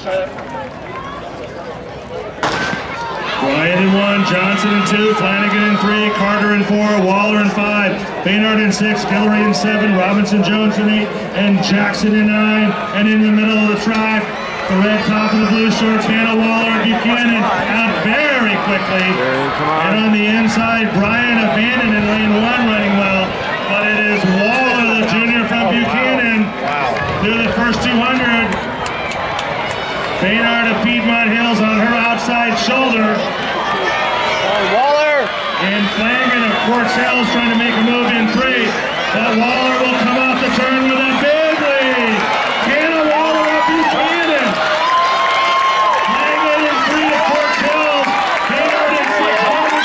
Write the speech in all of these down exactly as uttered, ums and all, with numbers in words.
Bryant in one, Johnson in two, Flanagan in three, Carter in four, Waller in five, Baynard in six, Guillory in seven, Robinson Jones in eight, and Jackson in nine. And in the middle of the track, the red top and the blue shorts, Hannah Waller and Buchanan out very quickly. And on the inside, Brian Abandon in lane one running well, but it is Waller, the junior from Buchanan, through the first two hundred. Baynard of Piedmont Hills on her outside shoulder. Waller! And Flanagan of Quartz Hills trying to make a move in three. But Waller will come off the turn with a big lead. Hannah Waller of Buchanan. Flanagan in three to Quartz Hills. Baynard in six.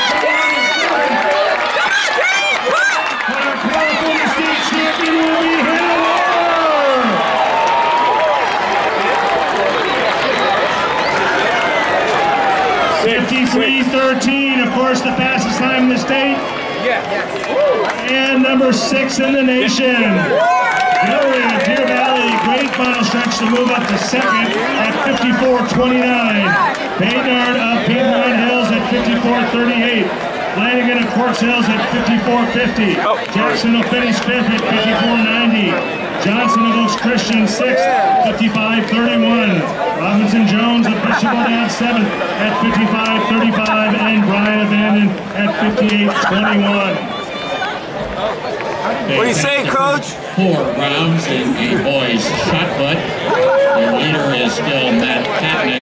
But our California State champion will be Hannah Waller. fifty-three thirteen, of course, the fastest time in the state. Yeah. And number six in the nation. Guillory of Deer Valley, great final stretch to move up to second at fifty-four twenty-nine. Baynard of Piedmont Hills at fifty-four thirty-eight. Flanagan of Quartz Hills at fifty-four fifty. Jackson will finish fifth at fifty-four ninety. Johnson of Oaks Christian sixth, fifty-five thirty-one. Robinson Jones of Bishop O'Dowd seventh at fifty-five thirty-five, and Brian Abandon at fifty-eight twenty-one. What do you say, Coach? Four rounds in a boys shot put. Their leader is still Matt Patnick.